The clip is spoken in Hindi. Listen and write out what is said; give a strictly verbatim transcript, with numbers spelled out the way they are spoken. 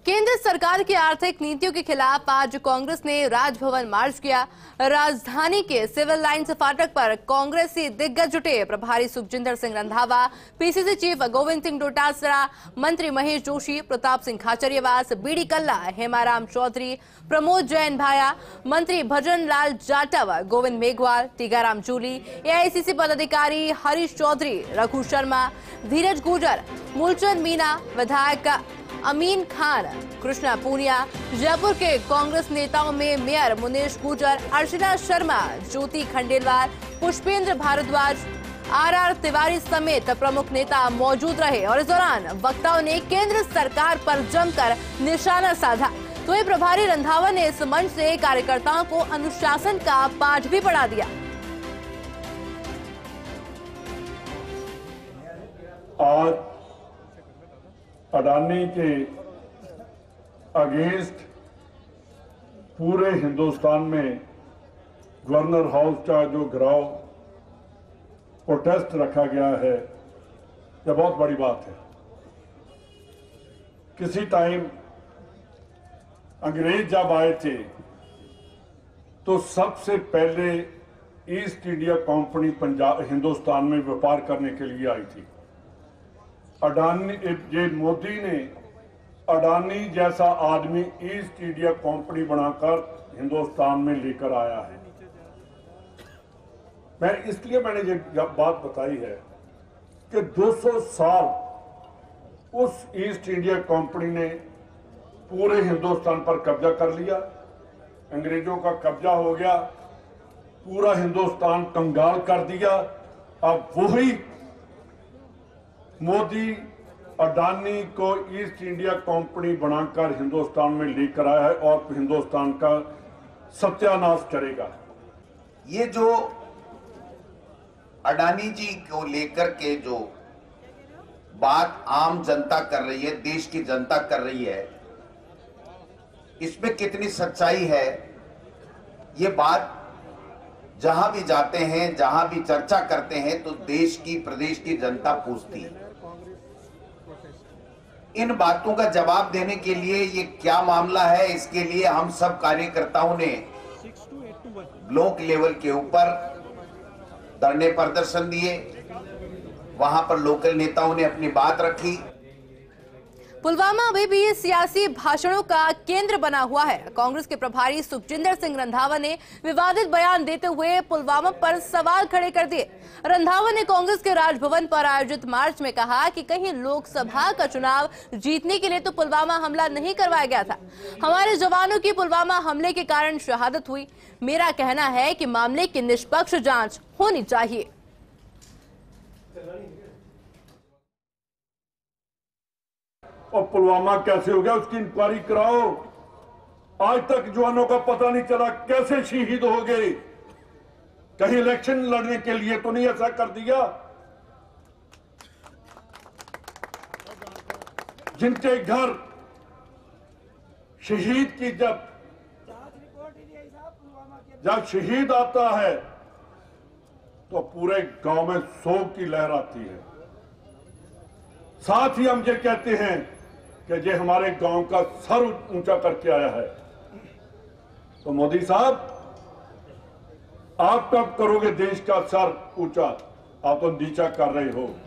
केंद्र सरकार की आर्थिक नीतियों के खिलाफ आज कांग्रेस ने राजभवन मार्च किया। राजधानी के सिविल लाइन्स फाटक पर कांग्रेसी दिग्गज जुटे। प्रभारी सुखजिंदर सिंह रंधावा, पीसीसी चीफ गोविंद सिंह डोटासरा, मंत्री महेश जोशी, प्रताप सिंह खाचरियावास, बीडी कल्ला, हेमाराम चौधरी, प्रमोद जैन भाया, मंत्री भजन लाल जाटव, गोविंद मेघवाल, टीकाराम जूली, एआईसीसी पदाधिकारी हरीश चौधरी, रघु शर्मा, धीरज गुर्जर, मूलचंद मीना, विधायक अमीन खान, कृष्णा पूनिया, जयपुर के कांग्रेस नेताओं में mayor Munesh Gurjar, Archana Sharma, Jyoti Khandelwal, Pushpendra Bhardwaj, R R Tiwari समेत प्रमुख नेता मौजूद रहे। और इस दौरान वक्ताओं ने केंद्र सरकार पर जमकर निशाना साधा। तो ये प्रभारी रंधावा ने इस मंच से कार्यकर्ताओं को अनुशासन का पाठ भी पढ़ा दिया। आज अडानी के अगेंस्ट पूरे हिंदुस्तान में गवर्नर हाउस का जो घिराव प्रोटेस्ट रखा गया है, यह बहुत बड़ी बात है। किसी टाइम अंग्रेज जब आए थे तो सबसे पहले east India company Punjab Hindustan में व्यापार करने के लिए आई थी। अडानी ये मोदी ने अडानी जैसा आदमी ईस्ट इंडिया कंपनी बनाकर हिंदुस्तान में लेकर आया है। मैं इसलिए मैंने ये बात बताई है कि दो सौ साल उस ईस्ट इंडिया कंपनी ने पूरे हिंदुस्तान पर कब्जा कर लिया। अंग्रेजों का कब्जा हो गया, पूरा हिंदुस्तान कंगाल कर दिया। अब वही मोदी अडानी को ईस्ट इंडिया कंपनी बनाकर हिंदुस्तान में लेकर आया है और हिंदुस्तान का सत्यानाश करेगा। ये जो अडानी जी को लेकर के जो बात आम जनता कर रही है, देश की जनता कर रही है, इसमें कितनी सच्चाई है, ये बात जहां भी जाते हैं, जहां भी चर्चा करते हैं तो देश की, प्रदेश की जनता पूछती है। इन बातों का जवाब देने के लिए ये क्या मामला है, इसके लिए हम सब कार्यकर्ताओं ने ब्लॉक लेवल के ऊपर धरने प्रदर्शन दिए। वहां पर लोकल नेताओं ने अपनी बात रखी। पुलवामा अभी भी सियासी भाषणों का केंद्र बना हुआ है। कांग्रेस के प्रभारी सुखजिंदर सिंह रंधावा ने विवादित बयान देते हुए पुलवामा पर सवाल खड़े कर दिए। रंधावा ने कांग्रेस के राजभवन पर आयोजित मार्च में कहा कि कहीं लोकसभा का चुनाव जीतने के लिए तो पुलवामा हमला नहीं करवाया गया था। हमारे जवानों की पुलवामा हमले के कारण शहादत हुई। मेरा कहना है कि मामले की निष्पक्ष जांच होनी चाहिए। और पुलवामा कैसे हो गया, उसकी इंक्वायरी कराओ। आज तक जवानों का पता नहीं चला कैसे शहीद हो गए। कहीं इलेक्शन लड़ने के लिए तो नहीं ऐसा कर दिया। जिनके घर शहीद की जब जब शहीद आता है तो पूरे गांव में शोक की लहर आती है। साथ ही हम ये कहते हैं कि ये हमारे गांव का सर ऊंचा करके आया है। तो मोदी साहब, आप कब करोगे देश का सर ऊंचा? आप तो नीचा कर रहे हो।